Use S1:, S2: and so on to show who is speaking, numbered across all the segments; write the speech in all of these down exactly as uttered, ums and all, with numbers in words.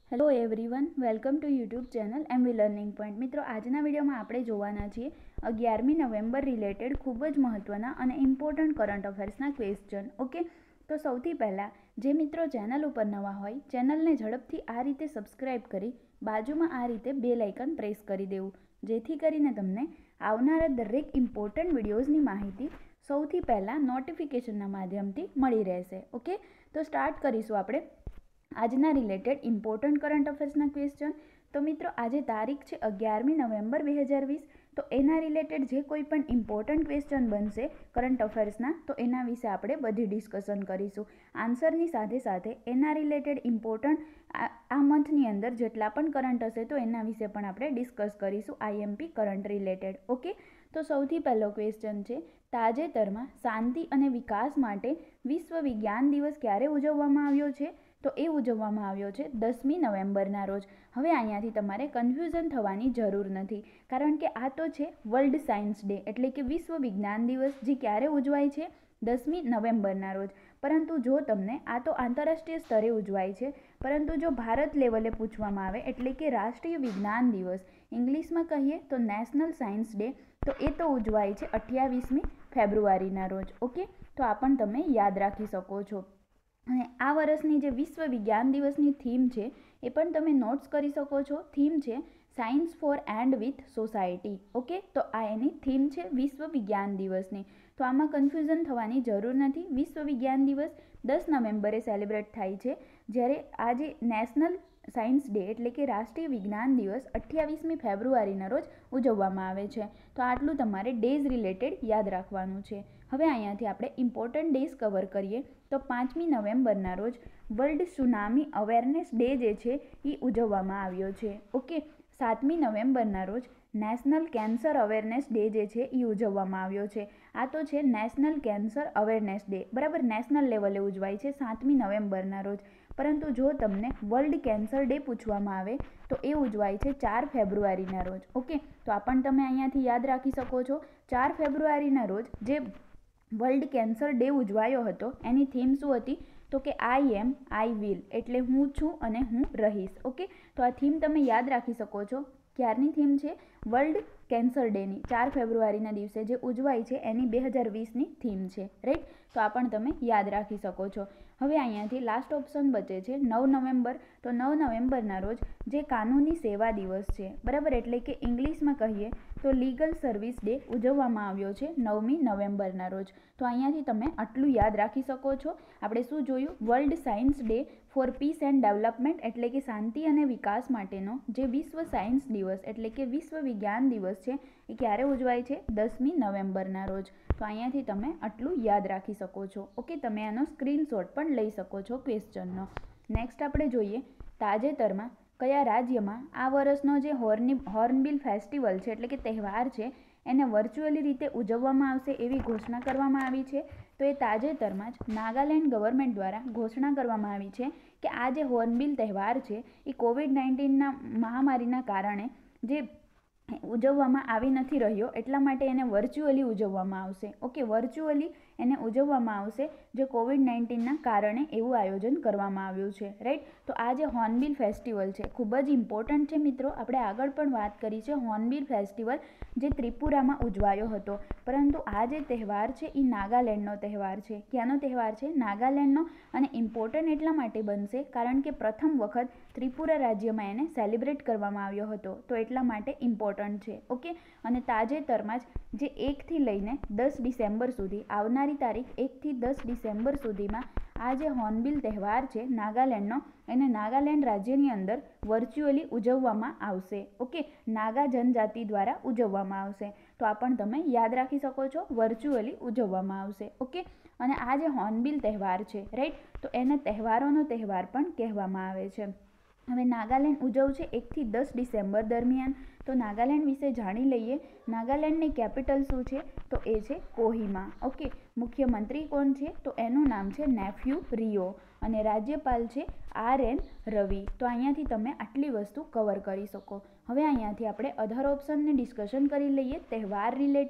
S1: Hello everyone, welcome to YouTube channel M V learning point. મિત્રો, આજના વિડીયોમાં આપણે જોવાના છીએ અગિયારમી નવેમ્બર રિલેટેડ ખૂબ જ મહત્ત્વના અને ઇમ્પોર્ટન્ટ કરંટ અફેર્સના ક્વેશ્ચન. ઓકે, તો સૌથી પહેલાં જે મિત્રો ચેનલ ઉપર નવા હોય ચેનલને ઝડપથી આ રીતે સબસ્ક્રાઈબ કરી બાજુમાં આ રીતે બેલ આઇકન પ્રેસ કરી દેવું, જેથી કરીને તમને આવનારા દરેક ઇમ્પોર્ટન્ટ વિડીયોઝની માહિતી સૌથી પહેલાં નોટિફિકેશનના માધ્યમથી મળી રહેશે. ઓકે, તો સ્ટાર્ટ કરીશું આપણે આજના રિલેટેડ ઇમ્પોર્ટન્ટ કરંટ અફેર્સના ક્વેશ્ચન. તો મિત્રો, આજે તારીખ છે અગિયારમી નવેમ્બર બે હજાર વીસ. તો એના રિલેટેડ જે કોઈ પણ ઇમ્પોર્ટન્ટ ક્વેશ્ચન બનશે કરંટ અફેર્સના, તો એના વિશે આપણે બધી ડિસ્કશન કરીશું. આન્સરની સાથે સાથે એના રિલેટેડ ઇમ્પોર્ટન્ટ આ મંથની અંદર જેટલા પણ કરંટ હશે તો એના વિશે પણ આપણે ડિસ્કસ કરીશું, આઈએમપી કરંટ રિલેટેડ. ઓકે, તો સૌથી પહેલો ક્વેશ્ચન છે, તાજેતરમાં શાંતિ અને વિકાસ માટે વિશ્વ વિજ્ઞાન દિવસ ક્યારે ઉજવવામાં આવ્યો છે? તો એ ઉજવવામાં આવ્યો છે દસમી નવેમ્બરના રોજ. હવે અહીંયાથી તમારે કન્ફ્યુઝન થવાની જરૂર નથી, કારણ કે આ તો છે વર્લ્ડ સાયન્સ ડે, એટલે કે વિશ્વ વિજ્ઞાન દિવસ, જે ક્યારે ઉજવાય છે? દસમી નવેમ્બરના રોજ. પરંતુ જો તમને આ તો આંતરરાષ્ટ્રીય સ્તરે ઉજવાય છે, પરંતુ જો ભારત લેવલે પૂછવામાં આવે એટલે કે રાષ્ટ્રીય વિજ્ઞાન દિવસ, ઇંગ્લિશમાં કહીએ તો નેશનલ સાયન્સ ડે, તો એ તો ઉજવાય છે અઠ્યાવીસમી ફેબ્રુઆરીના રોજ. ઓકે, તો આ પણ તમે યાદ રાખી શકો છો. અને આ વર્ષની જે વિશ્વ વિજ્ઞાન દિવસની થીમ છે એ પણ તમે નોટ્સ કરી શકો છો. થીમ છે science for and with society. Okay, તો આ એની થીમ છે વિશ્વ વિજ્ઞાન દિવસની. તો આમાં કન્ફ્યુઝન થવાની જરૂર નથી. વિશ્વ વિજ્ઞાન દિવસ દસ નવેમ્બરે સેલિબ્રેટ થાય છે, જ્યારે આ જે નેશનલ સાયન્સ ડે એટલે કે રાષ્ટ્રીય વિજ્ઞાન દિવસ અઠ્યાવીસમી ફેબ્રુઆરીના રોજ ઉજવવામાં આવે છે. તો આટલું તમારે ડેઝ રિલેટેડ યાદ રાખવાનું છે. હવે અહીંયાથી આપણે ઇમ્પોર્ટન્ટ ડેઝ કવર કરીએ. તો પાંચમી નવેમ્બરના રોજ વર્લ્ડ સુનામી અવેરનેસ ડે જે છે એ ઉજવવામાં આવ્યો છે. ઓકે, સાતમી નવેમ્બરના રોજ નેશનલ કેન્સર અવેરનેસ ડે જે છે એ ઉજવવામાં આવ્યો છે. આ તો છે નેશનલ કેન્સર અવેરનેસ ડે, બરાબર, નેશનલ લેવલે ઉજવાય છે સાતમી નવેમ્બરના રોજ. પરંતુ જો તમને વર્લ્ડ કેન્સર ડે પૂછવામાં આવે તો એ ઉજવાય છે ચાર ફેબ્રુઆરીના રોજ. ઓકે, તો આ પણ તમે અહીંયાથી યાદ રાખી શકો છો. ચાર ફેબ્રુઆરીના રોજ જે વર્લ્ડ કેન્સર ડે ઉજવાયો હતો એની થીમ શું હતી? તો કે આઈ એમ આઈ વિલ, એટલે હું છું અને હું રહીશ. ઓકે, તો આ થીમ તમે યાદ રાખી શકો છો. ક્યારની થીમ છે? વર્લ્ડ કેન્સર ડેની, ચાર ફેબ્રુઆરીના દિવસે જે ઉજવાય છે એની બે હજાર વીસની થીમ છે. રાઈટ, તો આ પણ તમે યાદ રાખી શકો છો. હવે અહીંયાથી લાસ્ટ ઓપ્શન બચે છે નવ નવેમ્બર. તો નવ નવેમ્બરના રોજ જે કાનૂની સેવા દિવસ છે, બરાબર, એટલે કે ઇંગ્લિશમાં કહીએ તો લીગલ સર્વિસ ડે ઉજવવામાં આવ્યો છે નવમી નવેમ્બરના રોજ. તો અહીંયાથી તમે આટલું યાદ રાખી શકો છો. આપણે શું જોયું? World science day for peace and development, એટલે કે શાંતિ અને વિકાસ માટેનો જે વિશ્વ સાયન્સ દિવસ એટલે કે વિશ્વ વિજ્ઞાન દિવસ છે એ ક્યારે ઉજવાય છે? દસમી નવેમ્બરના રોજ. તો અહીંયાથી તમે આટલું યાદ રાખી શકો છો. ઓકે, તમે આનો સ્ક્રીનશોટ પણ લઈ શકો છો ક્વેશ્ચનનો. નેક્સ્ટ આપણે જોઈએ, તાજેતરમાં કયા રાજ્યમાં આ વર્ષનો જે હોર્ની હોર્નબિલ ફેસ્ટિવલ છે એટલે કે તહેવાર છે એને વર્ચ્યુઅલી રીતે ઉજવવામાં આવશે એવી ઘોષણા કરવામાં આવી છે? તો એ તાજેતરમાં જ નાગાલેન્ડ ગવર્મેન્ટ દ્વારા ઘોષણા કરવામાં આવી છે કે આ જે હોર્નબિલ તહેવાર છે એ કોવિડ નાઇન્ટીનના મહામારીના કારણે જે ઉજવવામાં આવી નથી રહ્યો, એટલા માટે એને વર્ચ્યુઅલી ઉજવવામાં આવશે. ઓકે, વર્ચ્યુઅલી એને ઉજવવામાં આવશે, જે કોવિડ નાઇન્ટીનના કારણે એવું આયોજન કરવામાં આવ્યું છે. રાઈટ, તો આ જે હોર્નબિલ ફેસ્ટિવલ છે ખૂબ જ ઇમ્પોર્ટન્ટ છે મિત્રો. આપણે આગળ પણ વાત કરી છે હોર્નબિલ ફેસ્ટિવલ જે ત્રિપુરામાં ઉજવાયો હતો, પરંતુ આ જે તહેવાર છે એ નાગાલેન્ડનો તહેવાર છે. ક્યાંનો તહેવાર છે? નાગાલેન્ડનો. અને ઇમ્પોર્ટન્ટ એટલા માટે બનશે કારણ કે પ્રથમ વખત ત્રિપુરા રાજ્યમાં એને સેલિબ્રેટ કરવામાં આવ્યો હતો, તો એટલા માટે ઇમ્પોર્ટન્ટ છે. ઓકે, અને તાજેતરમાં જ જે એકથી લઈને દસ ડિસેમ્બર સુધી, આવનારી તારીખ એકથી દસ ડિસેમ્બર સુધીમાં આ જે હોર્નબિલ તહેવાર છે નાગાલેન્ડનો, એને નાગાલેન્ડ રાજ્યની અંદર વર્ચ્યુઅલી ઉજવવામાં આવશે. ઓકે, નાગા જનજાતિ દ્વારા ઉજવવામાં આવશે. તો આ પણ તમે યાદ રાખી શકો છો, વર્ચ્યુઅલી ઉજવવામાં આવશે. ઓકે, અને આ જે હોર્નબિલ તહેવાર છે, રાઈટ, તો એને તહેવારોનો તહેવાર પણ કહેવામાં આવે છે. હવે નાગાલેન્ડ ઉજવશે એકથી દસ ડિસેમ્બર દરમિયાન. તો નાગાલેન્ડ વિશે જાણી લઈએ. નાગાલેન્ડની કેપિટલ શું છે? તો એ છે કોહિમા. ઓકે, મુખ્યમંત્રી કોણ છે? તો એનું નામ છે નેફ્યુ રિયો, અને રાજ્યપાલ છે આર એન રવિ. તો અહીંયાથી તમે આટલી વસ્તુ કવર કરી શકો. હવે અહીંયાથી આપણે અધર ઓપ્શનને ડિસ્કશન કરી લઈએ તહેવાર રિલેટેડ.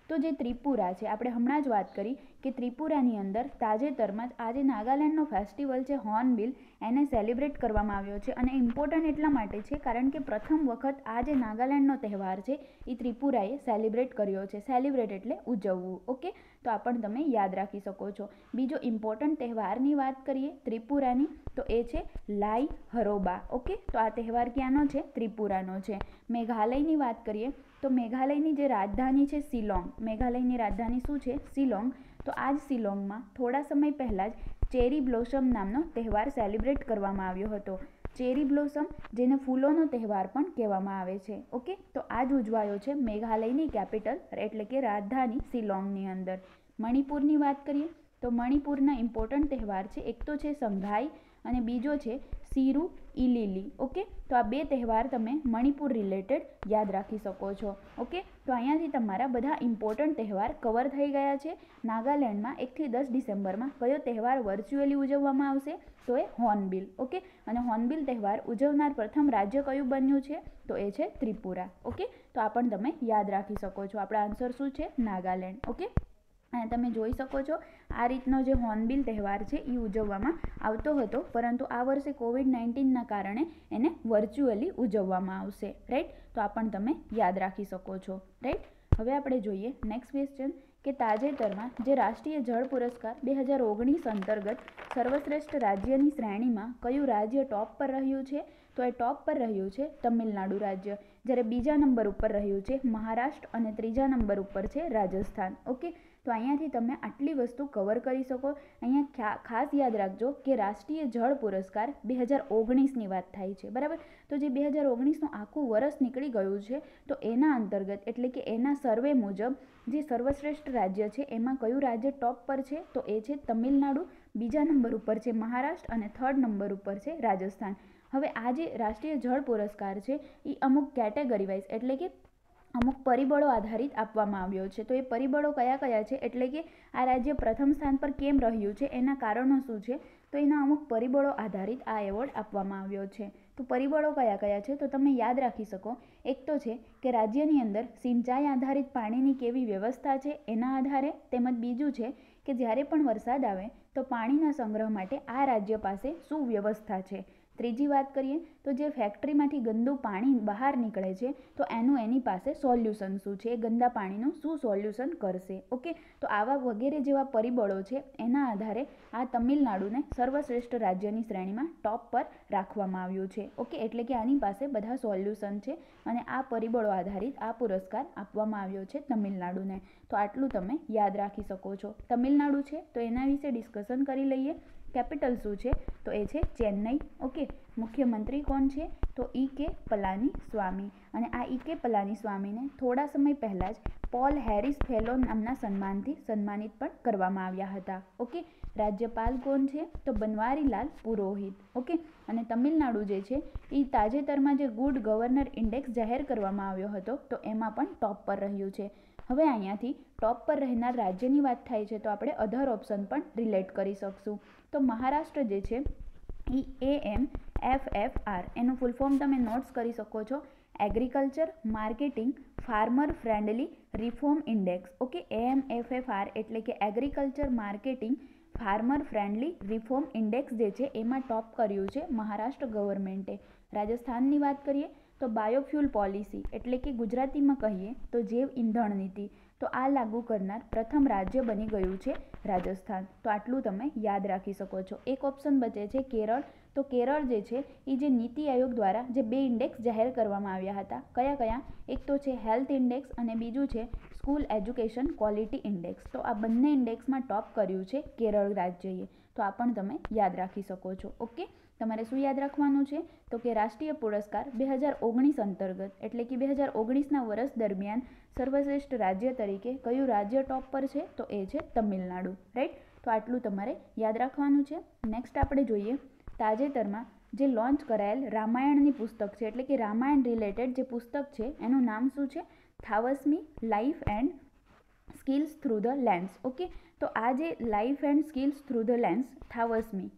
S1: તો જે ત્રિપુરા છે, આપણે હમણાં જ વાત કરી કે ત્રિપુરાની અંદર તાજેતરમાં જ આજે નાગાલેન્ડનો ફેસ્ટિવલ છે હોર્નબિલ, એને સેલિબ્રેટ કરવામાં આવ્યો છે. અને ઇમ્પોર્ટન્ટ એટલા માટે છે કારણ કે પ્રથમ વખત આ જે નાગાલેન્ડનો તહેવાર છે એ ત્રિપુરાએ સેલિબ્રેટ કર્યો છે. સેલિબ્રેટ એટલે ઉજવવું. ઓકે, તો આ પણ તમે યાદ રાખી શકો છો. બીજો ઇમ્પોર્ટન્ટ તહેવારની વાત કરીએ ત્રિપુરાની, તો એ છે લાઈ હરોબા. ઓકે, તો આ તહેવાર ક્યાંનો છે? ત્રિપુરાનો છે. મેઘાલયની વાત કરીએ તો મેઘાલયની જે રાજધાની છે શિલોંગ, મેઘાલયની રાજધાની શું છે? શિલોંગ. તો આ જ શિલોંગમાં થોડા સમય પહેલાં જ ચેરી બ્લોસમ નામનો તહેવાર સેલિબ્રેટ કરવામાં આવ્યો હતો. ચેરી બ્લોસમ, જેને ફૂલોનો તહેવાર પણ કહેવામાં આવે છે. ઓકે, તો આ જ ઉજવાયો છે મેઘાલયની કેપિટલ એટલે કે રાજધાની શિલોંગની અંદર. મણિપુરની વાત કરીએ તો મણિપુરના ઇમ્પોર્ટન્ટ તહેવાર છે, એક તો છે સંઘાઈ અને બીજો છે સીરુ ઇલીલી. ઓકે, તો આ બે તહેવાર તમે મણિપુર રિલેટેડ યાદ રાખી શકો છો. ઓકે, તો અહીંયાથી તમારા બધા ઇમ્પોર્ટન્ટ તહેવાર કવર થઈ ગયા છે. નાગાલેન્ડમાં એકથી દસ ડિસેમ્બરમાં કયો તહેવાર વર્ચ્યુઅલી ઉજવવામાં આવશે? તો એ હોર્નબિલ. ઓકે, અને હોર્નબિલ તહેવાર ઉજવનાર પ્રથમ રાજ્ય કયું બન્યું છે? તો એ છે ત્રિપુરા. ઓકે, તો આ પણ તમે યાદ રાખી શકો છો. આપણો આન્સર શું છે? નાગાલેન્ડ. ઓકે, અને તમે જોઈ શકો છો આ રીતનો જે હોર્નબિલ તહેવાર છે એ ઉજવવામાં આવતો હતો, પરંતુ આ વર્ષે કોવિડ નાઇન્ટીનના કારણે એને વર્ચ્યુઅલી ઉજવવામાં આવશે. રાઈટ, તો આ પણ તમે યાદ રાખી શકો છો. રાઈટ, હવે આપણે જોઈએ નેક્સ્ટ ક્વેશ્ચન કે તાજેતરમાં જે રાષ્ટ્રીય જળ પુરસ્કાર બે હજાર ઓગણીસ અંતર્ગત સર્વશ્રેષ્ઠ રાજ્યની શ્રેણીમાં કયું રાજ્ય ટોપ પર રહ્યું છે? તો એ ટોપ પર રહ્યું છે તમિલનાડુ રાજ્ય, જ્યારે બીજા નંબર ઉપર રહ્યું છે મહારાષ્ટ્ર અને ત્રીજા નંબર ઉપર છે રાજસ્થાન. ઓકે, તો અહીંયાથી તમે આટલી વસ્તુ કવર કરી શકો. અહીંયા ખાસ યાદ રાખજો કે રાષ્ટ્રીય જળ પુરસ્કાર બે હજાર ઓગણીસની વાત થાય છે, બરાબર? તો જે બે હજાર ઓગણીસનું આખું વર્ષ નીકળી ગયું છે, તો એના અંતર્ગત એટલે કે એના સર્વે મુજબ જે સર્વશ્રેષ્ઠ રાજ્ય છે એમાં કયું રાજ્ય ટોપ પર છે? તો એ છે તમિલનાડુ, બીજા નંબર ઉપર છે મહારાષ્ટ્ર અને થર્ડ નંબર ઉપર છે રાજસ્થાન. હવે આ જે રાષ્ટ્રીય જળ પુરસ્કાર છે એ અમુક કેટેગરી વાઇઝ એટલે કે અમુક પરિબળો આધારિત આપવામાં આવ્યો છે. તો એ પરિબળો કયા કયા છે એટલે કે આ રાજ્ય પ્રથમ સ્થાન પર કેમ રહ્યું છે, એના કારણો શું છે, તો એના અમુક પરિબળો આધારિત આ એવોર્ડ આપવામાં આવ્યો છે. તો પરિબળો કયા કયા છે તો તમે યાદ રાખી શકો. એક તો છે કે રાજ્યની અંદર સિંચાઈ આધારિત પાણીની કેવી વ્યવસ્થા છે એના આધારે, તેમજ બીજું છે કે જ્યારે પણ વરસાદ આવે તો પાણીના સંગ્રહ માટે આ રાજ્ય પાસે શું વ્યવસ્થા છે. ત્રીજી વાત કરીએ તો જે ફેક્ટરીમાંથી ગંદુ પાણી બહાર નીકળે છે તો એનું એની પાસે સોલ્યુશન શું છે, એ ગંદા પાણીનું શું સોલ્યુશન કરશે. ઓકે, તો આવા વગેરે જેવા પરિબળો છે એના આધારે આ તમિલનાડુને સર્વશ્રેષ્ઠ રાજ્યની શ્રેણીમાં ટોપ પર રાખવામાં આવ્યું છે. ઓકે, એટલે કે આની પાસે બધા સોલ્યુશન છે અને આ પરિબળો આધારિત આ પુરસ્કાર આપવામાં આવ્યો છે તમિલનાડુને. તો આટલું તમે યાદ રાખી શકો છો. તમિલનાડુ છે તો એના વિશે ડિસ્કશન કરી લઈએ. કેપિટલ શું છે? તો એ છે ચેન્નઈ. ઓકે, મુખ્યમંત્રી કોણ છે? તો ઈ કે પલાની સ્વામી. અને આ ઈ કે પલાની સ્વામીને થોડા સમય પહેલાં જ પોલ હેરિસ ફેલો નામના સન્માનથી સન્માનિત પણ કરવામાં આવ્યા હતા. ઓકે, રાજ્યપાલ કોણ છે? તો બનવારીલાલ પુરોહિત. ઓકે, અને તમિલનાડુ જે છે એ તાજેતરમાં જે ગુડ ગવર્નર ઇન્ડેક્સ જાહેર કરવામાં આવ્યો હતો તો એમાં પણ ટોપ પર રહ્યું છે. હવે અહીંયાથી ટોપ પર રહેનાર રાજ્યની વાત થાય છે તો આપણે અધર ઓપ્શન પણ રિલેટ કરી શકશું. તો મહારાષ્ટ્ર જે છે એ A M F F R, એનું ફૂલ ફોર્મ તમે નોટ્સ કરી શકો છો. Agriculture marketing farmer friendly reform index. Okay, A M F F R એટલે કે agriculture marketing farmer friendly reform index જે છે એમાં ટોપ કર્યું છે મહારાષ્ટ્ર ગવર્મેન્ટે. રાજસ્થાનની વાત કરીએ તો બાયોફ્યુલ પોલિસી એટલે કે ગુજરાતીમાં કહીએ તો જૈવ ઇંધણ નીતિ, તો આ લાગુ કરનાર પ્રથમ રાજ્ય બની ગયું છે રાજસ્થાન. તો આટલું તમે યાદ રાખી શકો છો. એક ઓપ્શન બચે છે કેરળ. તો કેરળ જે છે એ જે નીતિ આયોગ દ્વારા જે બે ઇન્ડેક્સ જાહેર કરવામાં આવ્યા હતા, કયા કયા? એક તો છે હેલ્થ ઇન્ડેક્સ અને બીજું છે સ્કૂલ એજ્યુકેશન ક્વોલિટી ઇન્ડેક્સ. તો આ બંને ઇન્ડેક્સમાં ટોપ કર્યું છે કેરળ રાજ્યએ. તો આ પણ તમે યાદ રાખી શકો છો. ઓકે, તમારે શું યાદ રાખવાનું છે તો કે રાષ્ટ્રીય પુરસ્કાર બે હજાર ઓગણીસ અંતર્ગત એટલે કે બે હજાર ઓગણીસના વર્ષ દરમિયાન સર્વશ્રેષ્ઠ રાજ્ય તરીકે કયું રાજ્ય ટોપ પર છે? તો એ છે તમિલનાડુ. રાઈટ, તો આટલું તમારે યાદ રાખવાનું છે. નેક્સ્ટ આપણે જોઈએ તાજેતરમાં જે લોન્ચ કરાયેલ રામાયણની પુસ્તક છે એટલે કે રામાયણ રિલેટેડ જે પુસ્તક છે એનું નામ શું છે? થાવસમી life and skills through the lens. Okay, તો આ જે life and skills through the lens થાવસમી, રાઈટ,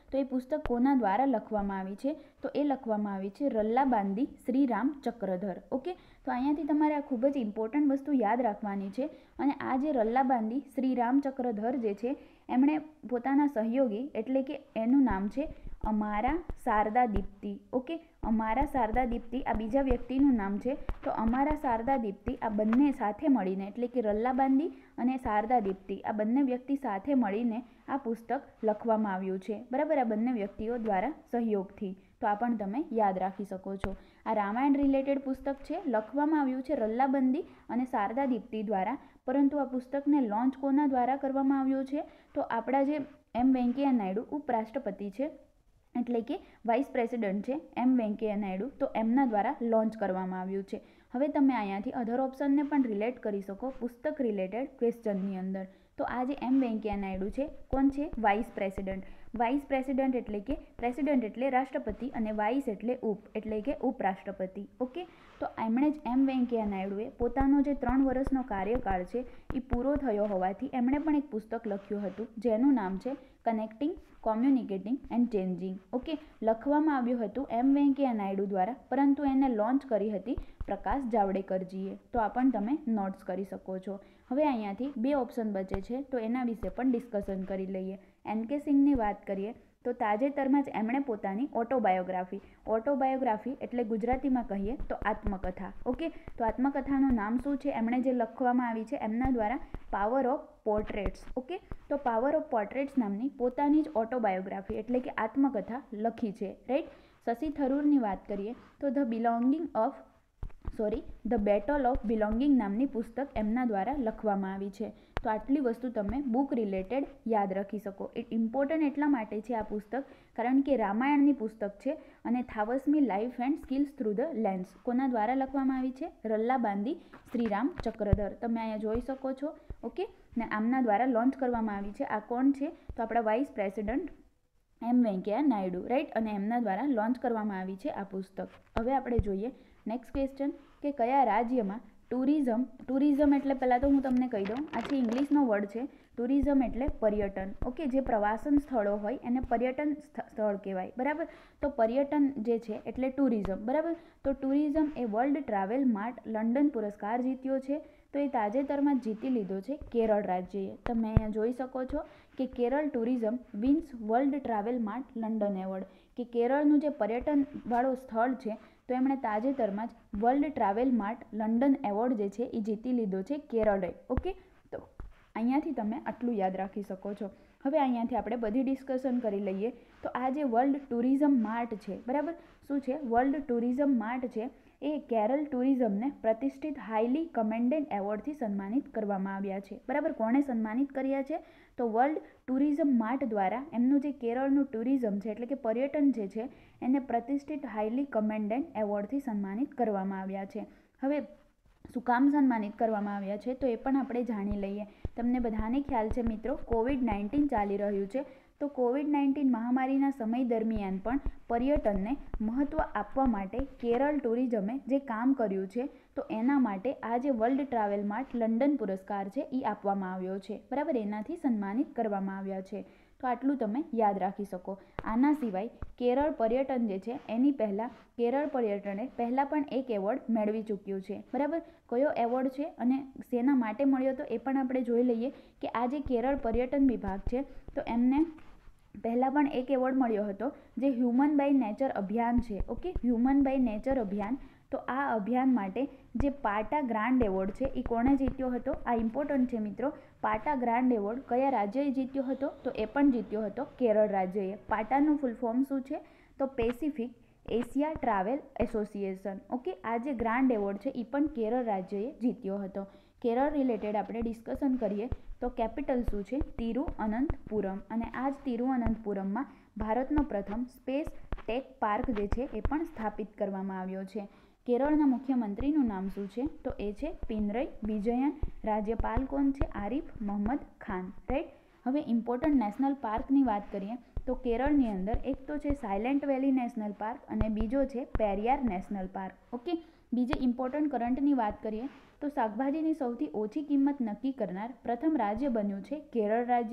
S1: તો એ પુસ્તક કોના દ્વારા લખવામાં આવી છે? તો એ લખવામાં આવી છે રલ્લાબાંદી શ્રીરામ ચક્રધર. ઓકે, તો અહીંયાથી તમારે આ ખૂબ જ ઇમ્પોર્ટન્ટ વસ્તુ યાદ રાખવાની છે. અને આ જે રલ્લાબાંદી શ્રીરામ ચક્રધર જે છે એમણે પોતાના સહયોગી એટલે કે એનું નામ છે અમારા શારદા દીપ્તિ. ઓકે, અમારા શારદા દીપ્તિ આ બીજા વ્યક્તિનું નામ છે. તો અમારા શારદા દીપ્તિ આ બંને સાથે મળીને એટલે કે રલ્લાબાંદી અને શારદા દીપ્તિ આ બંને વ્યક્તિ સાથે મળીને આ પુસ્તક લખવામાં આવ્યું છે. બરાબર, આ બંને વ્યક્તિઓ દ્વારા સહયોગથી. તો આ પણ તમે યાદ રાખી શકો છો. આ રામાયણ રિલેટેડ પુસ્તક છે, લખવામાં આવ્યું છે રલ્લાબંદી અને શારદા દીપ્તિ દ્વારા. પરંતુ આ પુસ્તકને લોન્ચ કોના દ્વારા કરવામાં આવ્યું છે? તો આપણા જે એમ વેંકૈયા નાયડુ ઉપરાષ્ટ્રપતિ છે એટલે કે વાઇસ પ્રેસિડેન્ટ છે એમ વેંકૈયા નાયડુ, તો એમના દ્વારા લોન્ચ કરવામાં આવ્યું છે. હવે તમે અહીંયાથી અધર ઓપ્શનને પણ રિલેટ કરી શકો પુસ્તક રિલેટેડ ક્વેશ્ચનની અંદર. તો આ જે એમ વેંકૈયા નાયડુ છે કોણ છે? Vice president. વાઇસ પ્રેસિડેન્ટ એટલે કે પ્રેસિડેન્ટ એટલે રાષ્ટ્રપતિ અને વાઇસ એટલે ઉપ એટલે કે ઉપરાષ્ટ્રપતિ. ઓકે, તો એમણે જ એમ વેંકૈયા નાયડુએ પોતાનો જે ત્રણ વર્ષનો કાર્યકાળ છે એ પૂરો થયો હોવાથી એમણે પણ એક પુસ્તક લખ્યું હતું જેનું નામ છે connecting, communicating and changing. Okay, લખવામાં આવ્યું હતું એમ વેંકૈયા નાયડુ દ્વારા, પરંતુ એને લોન્ચ કરી હતી પ્રકાશ જાવડેકરજીએ. તો આ પણ તમે નોટ્સ કરી શકો છો. હવે અહીંયાથી બે ઓપ્શન બચે છે, તો એના વિશે પણ ડિસ્કશન કરી લઈએ. એન કે સિંઘની વાત કરીએ તો તાજેતરમાં જ એમણે પોતાની ઓટોબાયોગ્રાફી, ઓટોબાયોગ્રાફી એટલે ગુજરાતીમાં કહીએ તો આત્મકથા. ઓકે, તો આત્મકથાનું નામ શું છે? એમણે જે લખવામાં આવી છે એમના દ્વારા પાવર ઓફ પોર્ટ્રેટ્સ. ઓકે, તો પાવર ઓફ પોર્ટ્રેટ્સ નામની પોતાની જ ઓટોબાયોગ્રાફી એટલે કે આત્મકથા લખી છે. રાઈટ. શશી થરૂરની વાત કરીએ તો the belonging of sorry the battle of belonging નામની પુસ્તક એમના દ્વારા લખવામાં આવી છે. તો આટલી વસ્તુ તમે બુક રિલેટેડ યાદ રાખી શકો. એ ઇમ્પોર્ટન્ટ એટલા માટે છે આ પુસ્તક કારણ કે રામાયણની પુસ્તક છે અને થાવસમી life and skills through the lens કોના દ્વારા લખવામાં આવી છે? રલ્લાબાંદી શ્રીરામ ચક્રધર. તમે અહીંયા જોઈ શકો છો. ઓકે, ને આમના દ્વારા લોન્ચ કરવામાં આવી છે. આ કોણ છે? તો આપણા vice president M Venkaiah Naidu. Right, અને એમના દ્વારા લોન્ચ કરવામાં આવી છે આ પુસ્તક. હવે આપણે જોઈએ નેક્સ્ટ ક્વેશ્ચન કે કયા રાજ્યમાં ટુરિઝમ, ટુરિઝમ એટલે પહેલાં તો હું તમને કહી દઉં, આ છે ઇંગ્લિશનો વર્ડ છે. ટુરિઝમ એટલે પર્યટન. ઓકે, જે પ્રવાસન સ્થળો હોય એને પર્યટન સ્થળ કહેવાય. બરાબર, તો પર્યટન જે છે એટલે ટુરિઝમ. બરાબર, તો ટુરિઝમ એ વર્લ્ડ ટ્રાવેલ માર્ટ લંડન પુરસ્કાર જીત્યો છે. તો એ તાજેતરમાં જીતી લીધો છે કેરળ રાજ્યએ. તમે અહીંયા જોઈ શકો છો કે Kerala tourism wins world travel mart London award. કે કેરળનું જે પર્યટનવાળું સ્થળ છે તો એમણે તાજેતરમાં જ world travel mart London award જે છે એ જીતી લીધો છે કેરળે. ઓકે, તો અહીંયાથી તમે આટલું યાદ રાખી શકો છો. હવે અહીંયાથી આપણે બધી ડિસ્કશન કરી લઈએ. તો આ જે વર્લ્ડ ટુરિઝમ માર્ટ છે, બરાબર, શું છે? વર્લ્ડ ટુરિઝમ માર્ટ છે એ કેરળ ટુરિઝમને પ્રતિષ્ઠિત હાઈલી કમેન્ડેડ એવોર્ડથી સન્માનિત કરવામાં આવ્યા છે. બરાબર, કોણે સન્માનિત કર્યા છે? તો વર્લ્ડ ટુરિઝમ માર્ટ દ્વારા એમનું જે કેરળનું ટુરિઝમ છે એટલે કે પર્યટન જે છે એને પ્રતિષ્ઠિત હાઈલી કમેન્ડેડ એવોર્ડથી સન્માનિત કરવામાં આવ્યા છે. હવે શું કામ સન્માનિત કરવામાં આવ્યા છે તો એ પણ આપણે જાણી લઈએ. તમને બધાને ખ્યાલ છે મિત્રો, કોવિડ નાઇન્ટીન ચાલી રહ્યું છે. તો કોવિડ નાઇન્ટીન મહામારીના સમય દરમિયાન પણ પર્યટનને મહત્ત્વ આપવા માટે કેરળ ટુરિઝમે જે કામ કર્યું છે તો એના માટે આ જે વર્લ્ડ ટ્રાવેલ માર્ટ લંડન પુરસ્કાર છે એ આપવામાં આવ્યો છે. બરાબર, એનાથી સન્માનિત કરવામાં આવ્યા છે. તો આટલું તમે યાદ રાખી શકો. આના સિવાય કેરળ પર્યટન જે છે એની પહેલાં કેરળ પર્યટને પહેલાં પણ એક એવોર્ડ મેળવી ચૂક્યું છે. બરાબર, કયો એવોર્ડ છે અને શેના માટે મળ્યો તો એ પણ આપણે જોઈ લઈએ કે આ જે કેરળ પર્યટન વિભાગ છે તો એમને પહેલાં પણ એક એવોર્ડ મળ્યો હતો જે હ્યુમન બાય નેચર અભિયાન છે. ઓકે, હ્યુમન બાય નેચર અભિયાન. તો આ અભિયાન માટે જે પાટા ગ્રાન્ડ એવોર્ડ છે એ કોણે જીત્યો હતો? આ ઇમ્પોર્ટન્ટ છે મિત્રો. પાટા ગ્રાન્ડ એવોર્ડ કયા રાજ્યએ જીત્યો હતો? તો એ પણ જીત્યો હતો કેરળ રાજ્યએ. પાટાનું ફૂલ ફોર્મ શું છે? તો Pacific Asia travel association. Okay, આ જે ગ્રાન્ડ એવોર્ડ છે એ પણ કેરળ રાજ્યએ જીત્યો હતો. કેરળ રિલેટેડ આપણે ડિસ્કશન કરીએ તો કેપિટલ શું છે? તિરુઅનંતપુરમ. અને આ જ તિરુઅનંતપુરમમાં ભારતનો પ્રથમ સ્પેસ ટેક પાર્ક જે છે એ પણ સ્થાપિત કરવામાં આવ્યો છે. કેરળના મુખ્યમંત્રીનું નામ શું છે? તો એ છે પિનરઈ વિજયન. રાજ્યપાલ કોણ છે? આરિફ મોહમ્મદ ખાન. રાઈટ. હવે ઇમ્પોર્ટન્ટ નેશનલ પાર્કની વાત કરીએ તો કેરળની અંદર એક તો છે સાયલેન્ટ વેલી નેશનલ પાર્ક અને બીજો છે પેરિયાર નેશનલ પાર્ક. ઓકે, બીજે ઇમ્પોર્ટન્ટ કરંટની વાત કરીએ તો શાકભાજીની સૌથી ઓછી કિંમત નક્કી કરનાર પ્રથમ રાજ્ય બન્યું છે કેરળ રાજ્ય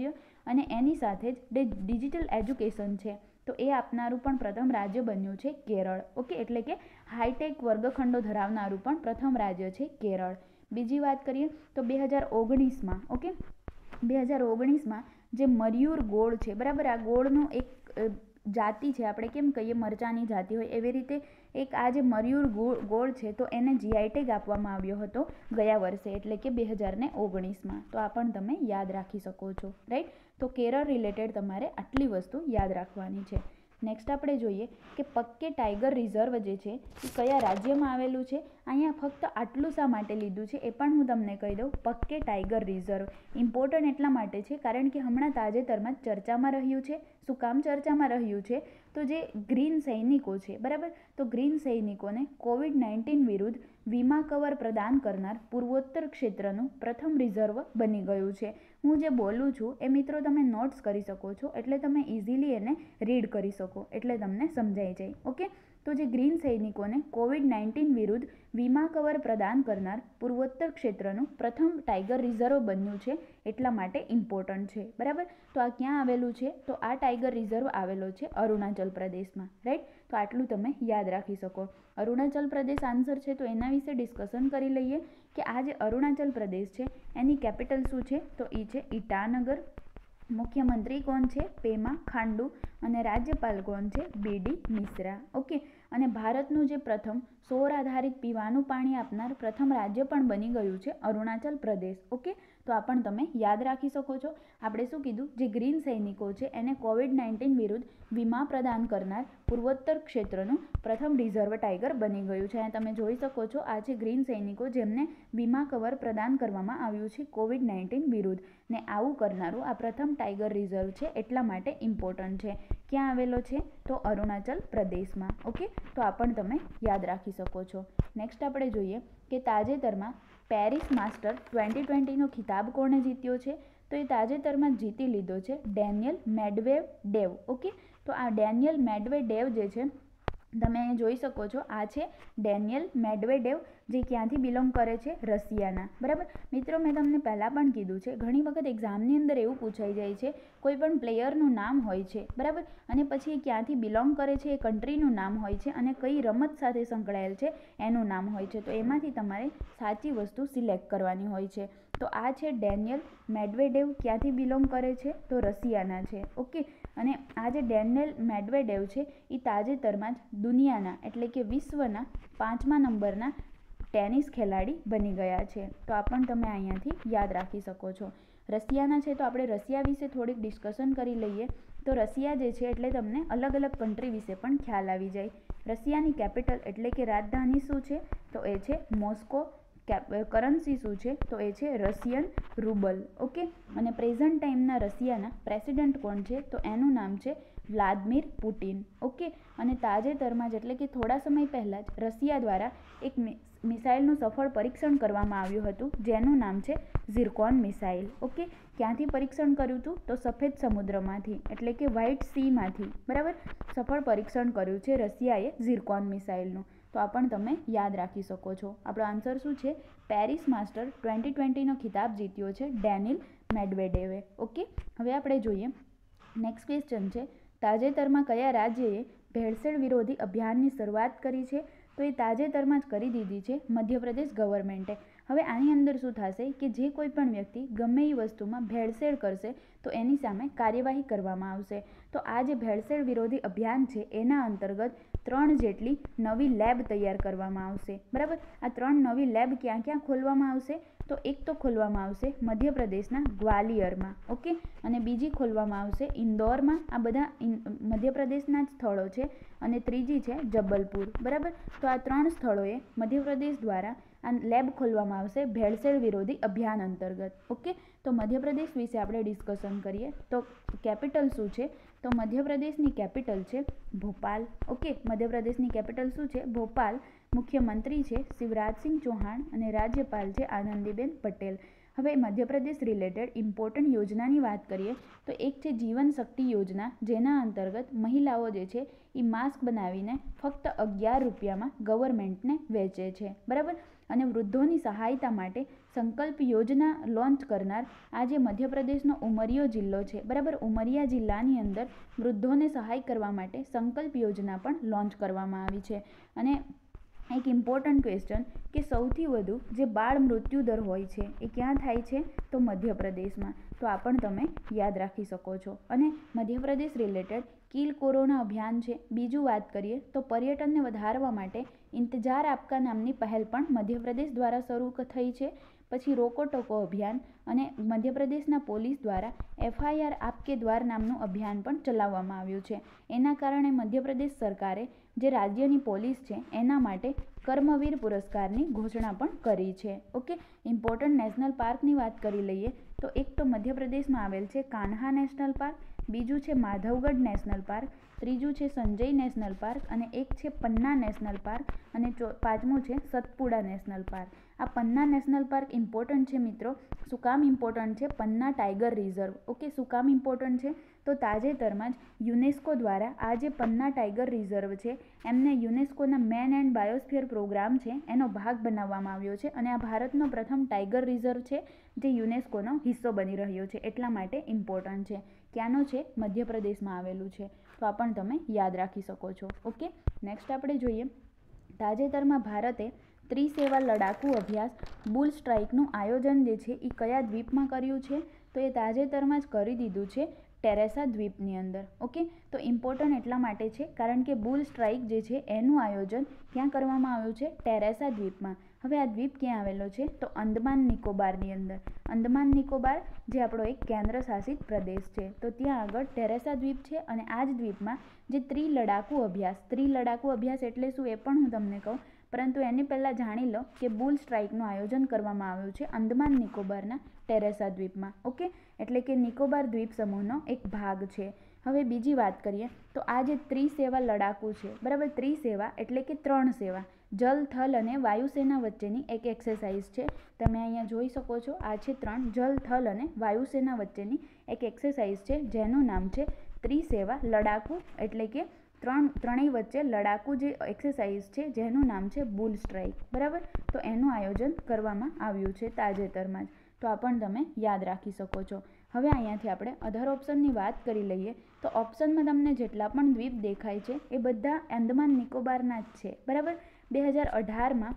S1: અને એની સાથે જ ડિજિટલ એજ્યુકેશન છે તો એ આપનારું પણ પ્રથમ રાજ્ય બન્યું છે કેરળ. ઓકે, એટલે કે હાઈટેક વર્ગખંડો ધરાવનારું પણ પ્રથમ રાજ્ય છે કેરળ. બીજી વાત કરીએ તો બે હજાર ઓગણીસમાં ઓકે બે હજાર ઓગણીસમાં જે મયુર ગોળ છે, બરાબર, આ ગોળનો એક જાતિ છે, આપણે કેમ કહીએ મરચાની જાતિ હોય એવી રીતે એક આ જે મયુર ગોળ છે તો એને જીઆઈ ટેગ આપવામાં આવ્યો હતો ગયા વર્ષે, એટલે કે બે હજાર ને ઓગણીસમાં. તો આ પણ તમે યાદ રાખી શકો છો, રાઈટ. તો કેરળ રિલેટેડ તમારે આટલી વસ્તુ યાદ રાખવાની છે. નેક્સ્ટ આપણે જોઈએ કે પક્કે ટાઈગર રિઝર્વ જે છે એ કયા રાજ્યમાં આવેલું છે. અહીંયા ફક્ત આટલું શા માટે લીધું છે એ પણ હું તમને કહી દઉં. પક્કે ટાઈગર રિઝર્વ ઇમ્પોર્ટન્ટ એટલા માટે છે કારણ કે હમણાં તાજેતરમાં ચર્ચામાં રહ્યું છે. શું કામ ચર્ચામાં રહ્યું છે? તો જે ગ્રીન સૈનિકો છે, બરાબર, તો ગ્રીન સૈનિકોને કોવિડ નાઇન્ટીન વિરુદ્ધ વીમા કવર પ્રદાન કરનાર પૂર્વોત્તર ક્ષેત્રનું પ્રથમ રિઝર્વ બની ગયું છે. હું જે બોલું છું એ મિત્રો તમે નોટ્સ કરી શકો છો, એટલે તમે ઇઝીલી એને રીડ કરી શકો, એટલે તમને સમજાઈ જાય. ઓકે, તો જે ગ્રીન સૈનિકોને કોવિડ નાઇન્ટીન વિરુદ્ધ વીમા કવર પ્રદાન કરનાર પૂર્વોત્તર ક્ષેત્રનું પ્રથમ ટાઈગર રિઝર્વ બન્યું છે એટલા માટે ઇમ્પોર્ટન્ટ છે, બરાબર. તો આ ક્યાં આવેલું છે? તો આ ટાઈગર રિઝર્વ આવેલો છે અરુણાચલ પ્રદેશમાં, રાઈટ. તો આટલું તમે યાદ રાખી શકો. અરુણાચલ પ્રદેશ આન્સર છે તો એના વિશે ડિસ્કશન કરી લઈએ કે આ જે અરુણાચલ પ્રદેશ છે એની કેપિટલ શું છે? તો એ છે ઈટાનગર. મુખ્યમંત્રી કોણ છે? પેમા ખાંડુ. અને રાજ્યપાલ કોણ છે? B D Mishra. ઓકે, અને ભારતનું જે પ્રથમ સૌર આધારિત પીવાનું પાણી આપનાર પ્રથમ રાજ્ય પણ બની ગયું છે અરુણાચલ પ્રદેશ. ઓકે, તો આ પણ તમે યાદ રાખી શકો છો. આપણે શું કીધું? જે ગ્રીન સૈનિકો છે એને કોવિડ નાઇન્ટીન વિરુદ્ધ વીમા પ્રદાન કરનાર પૂર્વોત્તર ક્ષેત્રનું પ્રથમ રિઝર્વ ટાઈગર બની ગયું છે. અહીંયા તમે જોઈ શકો છો આ છે ગ્રીન સૈનિકો જેમને વીમા કવર પ્રદાન કરવામાં આવ્યું છે કોવિડ નાઇન્ટીન વિરુદ્ધ, ને આવું કરનારું આ પ્રથમ ટાઈગર રિઝર્વ છે એટલા માટે ઇમ્પોર્ટન્ટ છે. ક્યાં આવેલો છે? તો અરુણાચલ પ્રદેશમાં. ઓકે, તો આ પણ તમે યાદ રાખી શકો છો. નેક્સ્ટ આપણે જોઈએ કે તાજેતરમાં પેરિસ માસ્ટર ટ્વેન્ટી ટ્વેન્ટીનો ખિતાબ કોણે જીત્યો છે? તો એ તાજેતરમાં જીતી લીધો છે ડેનિયલ મેડવેડેવ. ઓકે, તો આ ડેનિયલ મેડવેડેવ જે છે તમે અહીં જોઈ શકો છો, આ છે ડેનિયલ મેડવેડેવ જે ક્યાંથી બિલોંગ કરે છે? રશિયાના, બરાબર. મિત્રો મેં તમને પહેલાં પણ કીધું છે ઘણી વખત એક્ઝામની અંદર એવું પૂછાઈ જાય છે કોઈ પણ પ્લેયરનું નામ હોય છે, બરાબર, અને પછી એ ક્યાંથી બિલોંગ કરે છે એ કન્ટ્રીનું નામ હોય છે અને કઈ રમત સાથે સંકળાયેલ છે એનું નામ હોય છે. તો એમાંથી તમારે સાચી વસ્તુ સિલેક્ટ કરવાની હોય છે. તો આ છે ડેનિયલ મેડવેડેવ. ક્યાંથી બિલોંગ કરે છે? તો રશિયાના છે. ઓકે, અને આ જે ડેનિયલ મેડવેડેવ છે એ તાજેતરમાં જ દુનિયાના એટલે કે વિશ્વના પાંચમા નંબરના ટેનિસ ખેલાડી બની ગયા છે. તો આ પણ તમે અહીંયાથી યાદ રાખી શકો છો. રશિયાના છે તો આપણે રશિયા વિશે થોડીક ડિસ્કશન કરી લઈએ. તો રશિયા જે છે એટલે તમને અલગ અલગ કન્ટ્રી વિશે પણ ખ્યાલ આવી જાય. રશિયાની કેપિટલ એટલે કે રાજધાની શું છે? તો એ છે મોસ્કો. કરન્સી શું છે? તો એ છે રશિયન રૂબલ. ઓકે, અને પ્રેઝન્ટ ટાઈમના રશિયાના પ્રેસિડેન્ટ કોણ છે? તો એનું નામ છે વ્લાદિમીર પુટિન. ઓકે, અને તાજેતરમાં જ એટલે કે થોડા સમય પહેલાં જ રશિયા દ્વારા એક મિસાઇલનું સફળ પરીક્ષણ કરવામાં આવ્યું હતું જેનું નામ છે ઝિર્કોન મિસાઇલ. ઓકે, ક્યાંથી પરીક્ષણ કર્યું હતું? તો સફેદ સમુદ્રમાંથી એટલે કે વ્હાઇટ સીમાંથી, બરાબર, સફળ પરીક્ષણ કર્યું છે રશિયાએ ઝિર્કોન મિસાઇલનું. તો આ પણ તમે યાદ રાખી શકો છો. આપણો આન્સર શું છે? પેરિસ માસ્ટર ટ્વેન્ટી ટ્વેન્ટીનો ખિતાબ જીત્યો છે ડેનિયલ મેડવેડેવે. ઓકે, હવે આપણે જોઈએ નેક્સ્ટ ક્વેશ્ચન છે તાજેતરમાં કયા રાજ્યએ ભેળસેળ વિરોધી અભિયાનની શરૂઆત કરી છે? તો એ તાજેતરમાં જ કરી દીધી છે મધ્યપ્રદેશ ગવર્મેન્ટે. હવે આની અંદર શું થશે કે જે કોઈ પણ વ્યક્તિ ગમે એ વસ્તુમાં ભેળસેળ કરશે તો એની સામે કાર્યવાહી કરવામાં આવશે. તો આ જે ભેળસેળ વિરોધી અભિયાન છે એના અંતર્ગત ત્રણ જેટલી નવી લેબ તૈયાર કરવામાં આવશે, બરાબર. આ ત્રણ નવી લેબ ક્યાં ક્યાં ખોલવામાં આવશે? તો એક તો ખોલવામાં આવશે મધ્યપ્રદેશના ગ્વાલિયરમાં, ઓકે, અને બીજી ખોલવામાં આવશે ઇન્દોરમાં. આ બધા મધ્યપ્રદેશના જ સ્થળો છે. અને ત્રીજી છે જબલપુર, બરાબર. તો આ ત્રણ સ્થળોએ મધ્યપ્રદેશ દ્વારા આ લેબ ખોલવામાં આવશે ભેળસેળ વિરોધી અભિયાન અંતર્ગત. ઓકે, તો મધ્યપ્રદેશ વિશે આપણે ડિસ્કશન કરીએ. તો કેપિટલ શું છે? તો મધ્યપ્રદેશની કેપિટલ છે ભોપાલ. ઓકે, મધ્યપ્રદેશની કેપિટલ શું છે? ભોપાલ. મુખ્યમંત્રી છે શિવરાજસિંહ ચૌહાણ અને રાજ્યપાલ છે આનંદીબેન પટેલ. હવે મધ્યપ્રદેશ રિલેટેડ ઇમ્પોર્ટન્ટ યોજનાની વાત કરીએ તો એક છે જીવન શક્તિ યોજના, જેના અંતર્ગત મહિલાઓ જે છે એ માસ્ક બનાવીને ફક્ત અગિયાર રૂપિયામાં ગવર્મેન્ટને વેચે છે, બરાબર. અને વૃદ્ધોની સહાયતા માટે સંકલ્પ યોજના લોન્ચ કરનાર આ જે મધ્યપ્રદેશનો ઉમરિયો જિલ્લો છે, બરાબર, ઉમરિયા જિલ્લાની અંદર વૃદ્ધોને સહાય કરવા માટે સંકલ્પ યોજના પણ લોન્ચ કરવામાં આવી છે. અને એક ઇમ્પોર્ટન્ટ ક્વેશ્ચન કે સૌથી વધુ જે બાળ મૃત્યુ દર હોય છે એ ક્યાં થાય છે? તો મધ્યપ્રદેશમાં. તો આ પણ તમે યાદ રાખી શકો છો. અને મધ્યપ્રદેશ રિલેટેડ કિલ કોરોના અભિયાન છે. બીજું વાત કરીએ તો પર્યટનને વધારવા માટે ઇંતજાર આપકા નામની પહેલ પણ મધ્યપ્રદેશ દ્વારા શરૂ થઈ છે. પછી રોકો ટોકો અભિયાન અને મધ્યપ્રદેશના પોલીસ દ્વારા એફઆઈઆર આપકે દ્વાર નામનું અભિયાન પણ ચલાવવામાં આવ્યું છે. એના કારણે મધ્યપ્રદેશ સરકારે જે રાજ્યની પોલીસ છે એના માટે કર્મવીર પુરસ્કારની ઘોષણા પણ કરી છે. ઓકે, ઇમ્પોર્ટન્ટ નેશનલ પાર્કની વાત કરી લઈએ તો એક તો મધ્યપ્રદેશમાં આવેલ છે કાન્હા નેશનલ પાર્ક, બીજું છે માધવગઢ નેશનલ પાર્ક, ત્રીજું છે સંજય નેશનલ પાર્ક અને એક છે પન્ના નેશનલ પાર્ક અને પાંચમું છે સતપુડા નેશનલ પાર્ક. આ પન્ના નેશનલ પાર્ક ઇમ્પોર્ટન્ટ છે મિત્રો. શું કામ ઇમ્પોર્ટન્ટ છે? પન્ના ટાઈગર રિઝર્વ. ઓકે, શું કામ ઇમ્પોર્ટન્ટ છે? તો તાજેતરમાં જ યુનેસ્કો દ્વારા આ જે પન્ના ટાઈગર રિઝર્વ છે એમને યુનેસ્કોના મેન એન્ડ બાયોસ્ફિયર પ્રોગ્રામ છે એનો ભાગ બનાવવામાં આવ્યો છે. અને આ ભારતનો પ્રથમ ટાઈગર રિઝર્વ છે જે યુનેસ્કોનો હિસ્સો બની રહ્યો છે, એટલા માટે ઇમ્પોર્ટન્ટ છે. ક્યાંનો છે? મધ્યપ્રદેશમાં આવેલું છે. તો આ પણ તમે યાદ રાખી શકો છો. ઓકે, નેક્સ્ટ આપણે જોઈએ તાજેતરમાં ભારતે ત્રિસેવા લડાકુ અભ્યાસ બુલ સ્ટ્રાઇકનું આયોજન જે છે એ કયા દ્વીપમાં કર્યું છે? તો એ તાજેતરમાં જ કરી દીધું છે ટેરેસા દ્વીપની અંદર. ઓકે, તો ઇમ્પોર્ટન્ટ એટલા માટે છે કારણ કે બુલ સ્ટ્રાઇક જે છે એનું આયોજન ક્યાં કરવામાં આવ્યું છે? ટેરેસા દ્વીપમાં. હવે આ દ્વીપ ક્યાં આવેલો છે? તો અંદમાન નિકોબારની અંદર. અંદમાન નિકોબાર જે આપણો એક કેન્દ્ર શાસિત પ્રદેશ છે, તો ત્યાં આગળ ટેરેસા દ્વીપ છે. અને આ જ દ્વીપમાં જે ત્રિલડાકુ અભ્યાસ, ત્રિલડાકુ અભ્યાસ એટલે શું એ પણ હું તમને કહું, પરંતુ એની પહેલાં જાણી લો કે બુલ સ્ટ્રાઇકનું આયોજન કરવામાં આવ્યું છે અંદમાન નિકોબારના ટેરેસા દ્વીપમાં. ઓકે, એટલે કે નિકોબાર દ્વીપ સમૂહનો એક ભાગ છે. હવે બીજી વાત કરીએ તો આ જે ત્રિસેવા લડાકુ છે, બરાબર, ત્રિસેવા એટલે કે ત્રણ સેવા, જલ, થલ અને વાયુસેના વચ્ચેની એક એક્સરસાઇઝ છે. તમે અહીંયા જોઈ શકો છો, આ છે ત્રણ, જલ, થલ અને વાયુસેના વચ્ચેની એક એક્સરસાઇઝ છે જેનું નામ છે ત્રિસેવા લડાકુ, એટલે કે ત્રણ ત્રણેય વચ્ચે લડાકુ જે એક્સરસાઇઝ છે જેનું નામ છે બુલ સ્ટ્રાઇક, બરાબર. તો એનું આયોજન કરવામાં આવ્યું છે તાજેતરમાં જ. તો આ પણ તમે યાદ રાખી શકો છો. હવે અહીંયાથી આપણે અધર ઓપ્શનની વાત કરી લઈએ તો ઓપ્શનમાં તમને જેટલા પણ દ્વીપ દેખાય છે એ બધા અંદમાન નિકોબારના જ છે, બરાબર. બે હજાર અઢારમાં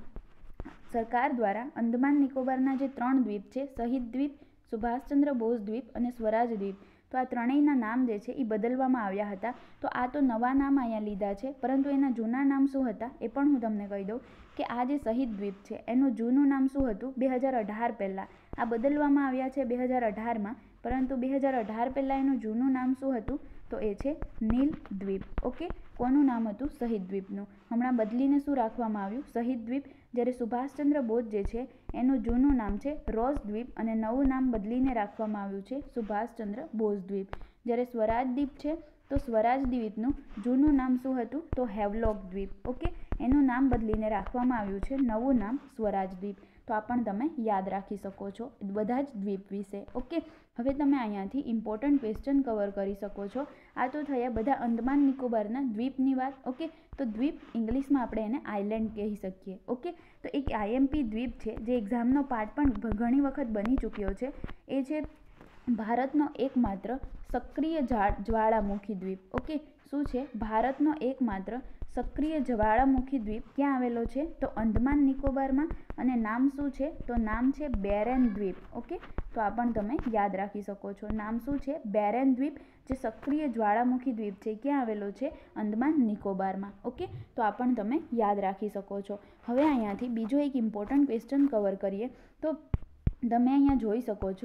S1: સરકાર દ્વારા અંદમાન નિકોબારના જે ત્રણ દ્વીપ છે, શહીદ દ્વીપ, સુભાષચંદ્ર બોઝ દ્વીપ અને સ્વરાજ દ્વીપ, તો આ ત્રણેયના નામ જે છે એ બદલવામાં આવ્યા હતા. તો આ તો નવા નામ અહીંયા લીધા છે, પરંતુ એના જૂના નામ શું હતા એ પણ હું તમને કહી દઉં કે આ જે શહીદ દ્વીપ છે એનું જૂનું નામ શું હતું? બે હજાર અઢાર પહેલાં આ બદલવામાં આવ્યા છે બે હજાર અઢારમાં, પરંતુ બે હજાર અઢાર પહેલાં એનું જૂનું નામ શું હતું? તો એ છે નીલ દ્વીપ. ઓકે, કોનું નામ હતું? શહીદ દ્વીપનું. હમણાં બદલીને શું રાખવામાં આવ્યું? શહીદ દ્વીપ. જ્યારે સુભાષચંદ્ર બોઝ જે છે એનું જૂનું નામ છે રોઝ દ્વીપ અને નવું નામ બદલીને રાખવામાં આવ્યું છે સુભાષચંદ્ર બોઝ દ્વીપ. જ્યારે સ્વરાજ દ્વીપ છે તો સ્વરાજ દ્વીપનું જૂનું નામ શું હતું? તો હેવલોક દ્વીપ. ઓકે, એનું નામ બદલીને રાખવામાં આવ્યું છે નવું નામ સ્વરાજ દ્વીપ. તો આ પણ તમે યાદ રાખી શકો છો બધા જ દ્વીપ વિશે. ઓકે, હવે તમે અહીંયાથી ઇમ્પોર્ટન્ટ ક્વેશ્ચન કવર કરી શકો છો. આ તો થયા બધા અંદમાન નિકોબારના દ્વીપની વાત. ઓકે, તો દ્વીપ ઇંગ્લિશમાં આપણે એને આઇલેન્ડ કહી શકીએ. ઓકે, તો એક આઈએમપી દ્વીપ છે જે એક્ઝામનો પાર્ટ પણ ઘણી વખત બની ચૂક્યો છે. એ છે ભારતનો એકમાત્ર સક્રિય જ્વાળામુખી દ્વીપ. ઓકે, શું છે? ભારતનો એકમાત્ર સક્રિય જ્વાળામુખી દ્વીપ ક્યાં આવેલો છે? તો અંદમાન નિકોબારમાં. અને નામ શું છે? તો નામ છે બેરેન દ્વીપ. ઓકે, તો આ પણ તમે યાદ રાખી શકો છો. નામ શું છે? બેરેન દ્વીપ, જે સક્રિય જ્વાળામુખી દ્વીપ છે ક્યાં આવેલો છે? અંદમાન નિકોબારમાં. ઓકે, તો આ પણ તમે યાદ રાખી શકો છો. હવે અહીંયાથી બીજો એક ઇમ્પોર્ટન્ટ ક્વેશ્ચન કવર કરીએ તો તમે અહીંયા જોઈ શકો છો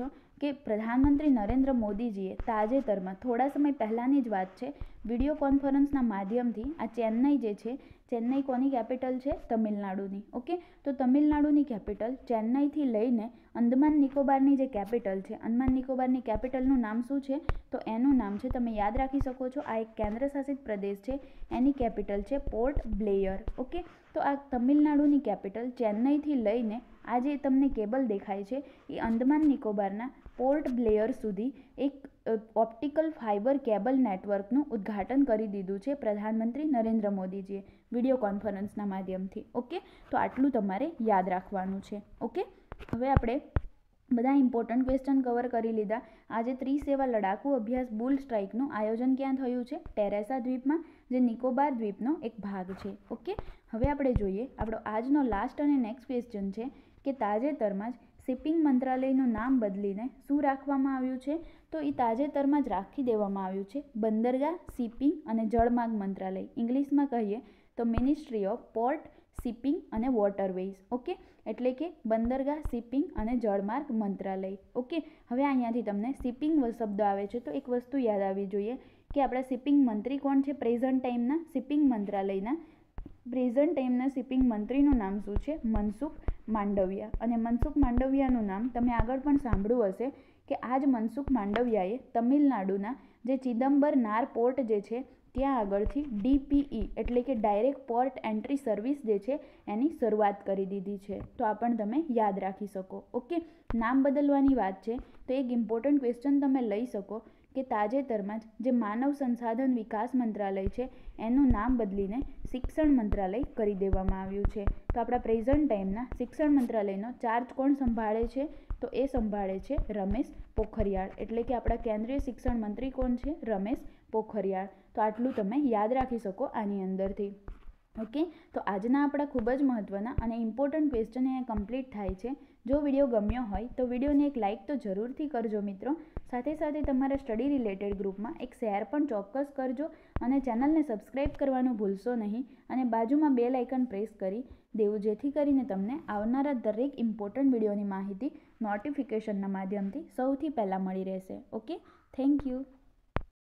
S1: કે પ્રધાનમંત્રી નરેન્દ્ર મોદીજીએ તાજેતરમાં થોડા સમય પહેલાંની જ વાત છે, વિડીયો કોન્ફરન્સના માધ્યમથી આ ચેન્નઈ જે છે, ચેન્નઈ કોની કેપિટલ છે? તમિલનાડુની. ઓકે, તો તમિલનાડુની કેપિટલ ચેન્નઈથી લઈને અંદમાન નિકોબારની જે કેપિટલ છે, અંદમાન નિકોબારની કેપિટલનું નામ શું છે? તો એનું નામ છે, તમે યાદ રાખી શકો છો, આ એક કેન્દ્રશાસિત પ્રદેશ છે, એની કેપિટલ છે પોર્ટ બ્લેયર. ઓકે, તો આ તમિલનાડુની કેપિટલ ચેન્નઈથી લઈને આ જે તમને કેબલ દેખાય છે એ અંદમાન નિકોબારના પોર્ટ બ્લેયર સુધી એક ઓપ્ટિકલ ફાઇબર કેબલ નેટવર્કનું ઉદ્ઘાટન કરી દીધું છે પ્રધાનમંત્રી નરેન્દ્ર મોદીજીએ વિડીયો કોન્ફરન્સના માધ્યમથી. ઓકે, તો આટલું તમારે યાદ રાખવાનું છે. ઓકે, હવે આપણે બધા ઇમ્પોર્ટન્ટ ક્વેશ્ચન કવર કરી લીધા. આજે ત્રિસેવા લડાકુ અભ્યાસ બુલ સ્ટ્રાઇકનું આયોજન ક્યાં થયું છે? ટેરેસા દ્વીપમાં, જે નિકોબાર દ્વીપનો એક ભાગ છે. ઓકે, હવે આપણે જોઈએ આપણો આજનો લાસ્ટ અને નેક્સ્ટ ક્વેશ્ચન છે કે તાજેતરમાં જ શિપિંગ મંત્રાલયનું નામ બદલીને શું રાખવામાં આવ્યું છે? તો એ તાજેતરમાં જ રાખી દેવામાં આવ્યું છે બંદરગાહ, શિપિંગ અને જળમાર્ગ મંત્રાલય. ઇંગ્લિશમાં કહીએ તો મિનિસ્ટ્રી ઓફ પોર્ટ, શિપિંગ અને વોટરવેઝ. ઓકે, એટલે કે બંદરગાહ, શિપિંગ અને જળમાર્ગ મંત્રાલય. ઓકે, હવે અહીંયાથી તમને શિપિંગ શબ્દ આવે છે તો એક વસ્તુ યાદ આવવી જોઈએ કે આપણા શિપિંગ મંત્રી કોણ છે? પ્રેઝન્ટ ટાઈમના શિપિંગ મંત્રાલયના પ્રેઝન્ટ ટાઈમના શિપિંગ મંત્રીનું નામ શું છે? મનસુખ માંડવિયા. અને મનસુખ માંડવિયાનું નામ તમે આગળ પણ સાંભળ્યું હશે કે આ જ મનસુખ માંડવિયાએ તમિલનાડુના જે ચિદમ્બરનાર પોર્ટ જે છે ત્યાં આગળથી ડીપીઈ એટલે કે ડાયરેક્ટ પોર્ટ એન્ટ્રી સર્વિસ જે છે એની શરૂઆત કરી દીધી છે. તો આ પણ તમે યાદ રાખી શકો. ઓકે, નામ બદલવાની વાત છે તો એક ઇમ્પોર્ટન્ટ ક્વેશ્ચન તમે લઈ શકો કે તાજેતરમાં જ જે માનવ સંસાધન વિકાસ મંત્રાલય છે એનું નામ બદલીને શિક્ષણ મંત્રાલય કરી દેવામાં આવ્યું છે. તો આપણા પ્રેઝન્ટ ટાઈમના શિક્ષણ મંત્રાલયનો ચાર્જ કોણ સંભાળે છે? તો એ સંભાળે છે રમેશ પોખરિયાળ. એટલે કે આપણા કેન્દ્રીય શિક્ષણ મંત્રી કોણ છે? રમેશ પોખરિયાળ. તો આટલું તમે યાદ રાખી શકો આની અંદરથી. ઓકે, તો આજના આપણા ખૂબ જ મહત્ત્વના અને ઇમ્પોર્ટન્ટ ક્વેશ્ચન અહીંયા કમ્પ્લીટ થાય છે. જો વિડીયો ગમ્યો હોય તો વિડીયોને એક લાઇક તો જરૂરથી કરજો મિત્રો. સાથે સાથે તમારા સ્ટડી રિલેટેડ ગ્રુપમાં એક શેર પણ ચોક્કસ કરજો અને ચેનલને સબસ્ક્રાઈબ કરવાનું ભૂલશો નહીં અને બાજુમાં બેલ આઇકન પ્રેસ કરી દેવું, જેથી કરીને તમને આવનારા દરેક ઇમ્પોર્ટન્ટ વિડીયોની માહિતી નોટિફિકેશનના માધ્યમથી સૌથી પહેલાં મળી રહેશે. Okay, thank you.